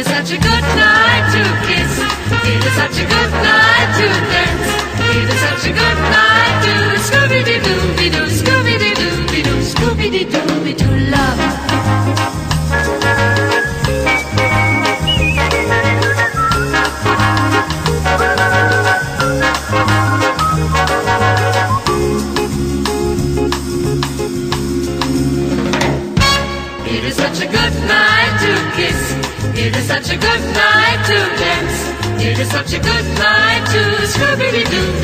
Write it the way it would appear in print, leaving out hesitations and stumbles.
is such a good night to kiss. It is such a good night to dance. It is such a good night to Scooby-Doo, Scooby-Doo, Scooby-Doo, love. It is such a good night to kiss. It is such a good night to dance. It is such a good night to Scooby-Doo.